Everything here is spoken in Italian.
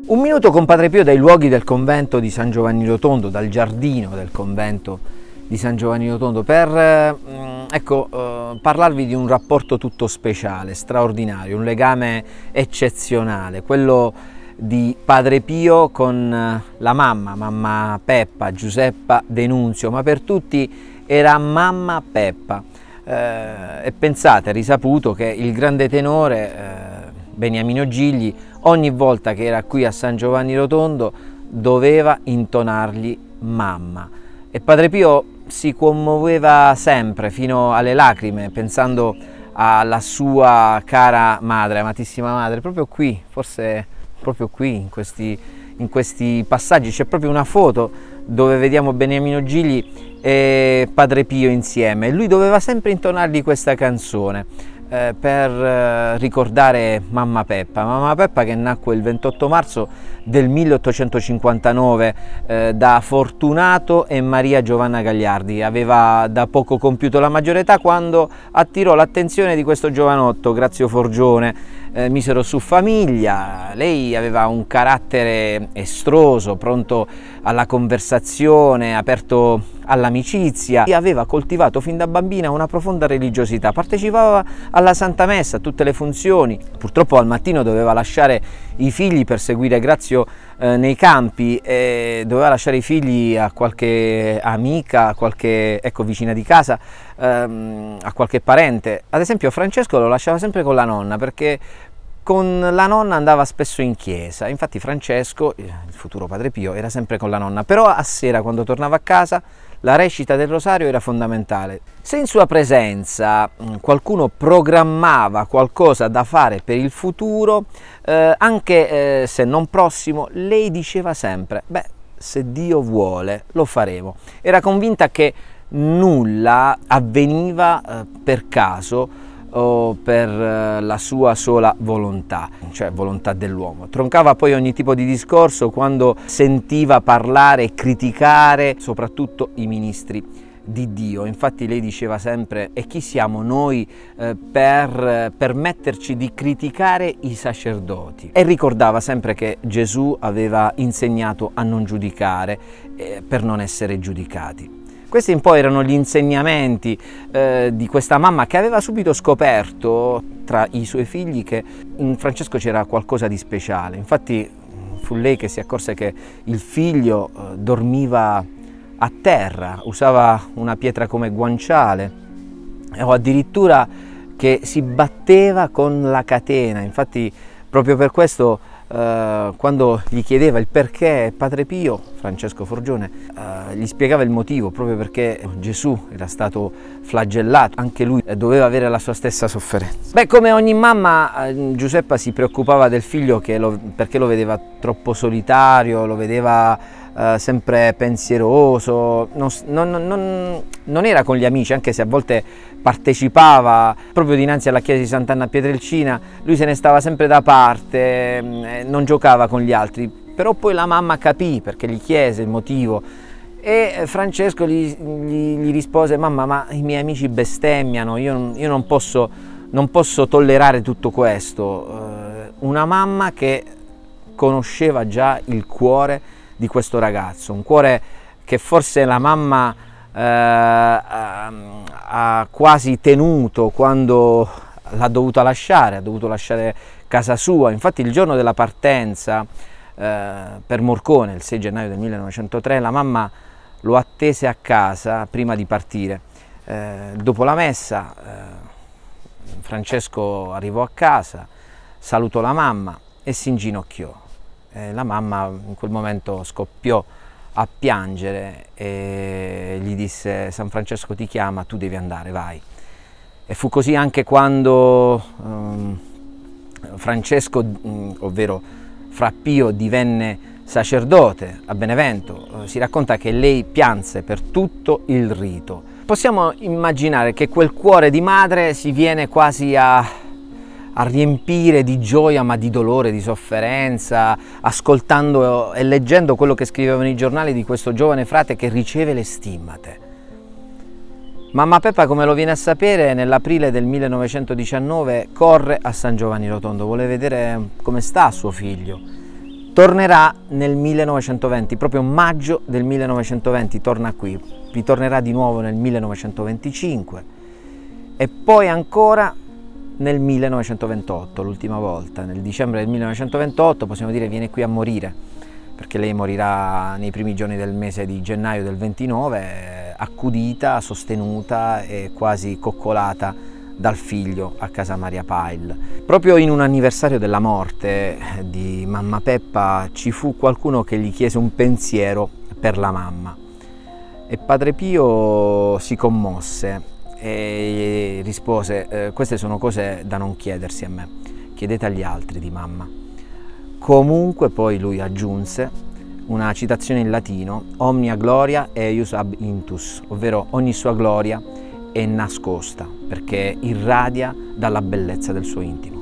Un minuto con Padre Pio dai luoghi del convento di San Giovanni Rotondo, dal giardino del convento di San Giovanni Rotondo, per parlarvi di un rapporto tutto speciale, straordinario, un legame eccezionale, quello di Padre Pio con la mamma Peppa, Giuseppa Denunzio, ma per tutti era mamma Peppa. E pensate, è risaputo che il grande tenore Beniamino Gigli, ogni volta che era qui a San Giovanni Rotondo, doveva intonargli mamma. E Padre Pio si commuoveva sempre fino alle lacrime pensando alla sua cara madre, amatissima madre, proprio qui, forse proprio qui, in questi passaggi. C'è proprio una foto dove vediamo Beniamino Gigli e Padre Pio insieme, e lui doveva sempre intonargli questa canzone per ricordare mamma Peppa che nacque il 28 marzo del 1859 da Fortunato e Maria Giovanna Gagliardi. Aveva da poco compiuto la maggiore età quando attirò l'attenzione di questo giovanotto, Grazio Forgione. Misero su famiglia. Lei aveva un carattere estroso, pronto alla conversazione, aperto all'amicizia, e aveva coltivato fin da bambina una profonda religiosità. Partecipava alla Santa Messa, a tutte le funzioni. Purtroppo al mattino doveva lasciare i figli per seguire Grazio nei campi, e doveva lasciare i figli a qualche amica, a qualche vicina di casa, a qualche parente. Ad esempio Francesco lo lasciava sempre con la nonna, perché con la nonna andava spesso in chiesa. Infatti Francesco, il futuro Padre Pio, era sempre con la nonna, però a sera, quando tornava a casa, la recita del rosario era fondamentale. Se in sua presenza qualcuno programmava qualcosa da fare per il futuro, anche se non prossimo, lei diceva sempre: beh, se Dio vuole lo faremo. Era convinta che nulla avveniva per caso o per la sua sola volontà, cioè volontà dell'uomo. Troncava poi ogni tipo di discorso quando sentiva parlare e criticare soprattutto i ministri di Dio. Infatti lei diceva sempre: e chi siamo noi per permetterci di criticare i sacerdoti? E ricordava sempre che Gesù aveva insegnato a non giudicare per non essere giudicati. Questi un po' erano gli insegnamenti di questa mamma, che aveva subito scoperto tra i suoi figli che in Francesco c'era qualcosa di speciale. Infatti fu lei che si accorse che il figlio dormiva a terra, usava una pietra come guanciale, o addirittura che si batteva con la catena. Infatti proprio per questo quando gli chiedeva il perché Padre Pio, Francesco Forgione, gli spiegava il motivo, proprio perché Gesù era stato flagellato, anche lui doveva avere la sua stessa sofferenza. Beh, come ogni mamma, Giuseppa si preoccupava del figlio perché lo vedeva troppo solitario, lo vedeva sempre pensieroso, non era con gli amici, anche se a volte partecipava proprio dinanzi alla chiesa di Sant'Anna a Pietrelcina. Lui se ne stava sempre da parte, non giocava con gli altri. Però poi la mamma capì, perché gli chiese il motivo, e Francesco gli rispose: mamma, ma i miei amici bestemmiano, io non posso tollerare tutto questo. Una mamma che conosceva già il cuore di questo ragazzo, un cuore che forse la mamma ha quasi tenuto quando l'ha dovuto lasciare casa sua. Infatti il giorno della partenza per Morcone, il 6 gennaio del 1903, la mamma lo attese a casa prima di partire. Dopo la messa Francesco arrivò a casa, salutò la mamma e si inginocchiò. La mamma in quel momento scoppiò a piangere e gli disse: San Francesco ti chiama, tu devi andare, vai. E fu così anche quando Francesco, ovvero Fra Pio, divenne sacerdote a Benevento. Si racconta che lei pianse per tutto il rito. Possiamo immaginare che quel cuore di madre si viene quasi a riempire di gioia, ma di dolore, di sofferenza, ascoltando e leggendo quello che scrivevano i giornali di questo giovane frate che riceve le stimmate. Mamma Peppa, come lo viene a sapere, nell'aprile del 1919 corre a San Giovanni Rotondo, vuole vedere come sta suo figlio. Tornerà nel 1920, proprio maggio del 1920 torna qui, ritornerà di nuovo nel 1925 e poi ancora nel 1928, l'ultima volta, nel dicembre del 1928, possiamo dire viene qui a morire, perché lei morirà nei primi giorni del mese di gennaio del 29, accudita, sostenuta e quasi coccolata dal figlio a casa Maria Pail. Proprio in un anniversario della morte di mamma Peppa ci fu qualcuno che gli chiese un pensiero per la mamma e Padre Pio si commosse e rispose: queste sono cose da non chiedersi a me, chiedete agli altri di mamma. Comunque poi lui aggiunse una citazione in latino: omnia gloria eius ab intus, ovvero ogni sua gloria è nascosta perché irradia dalla bellezza del suo intimo.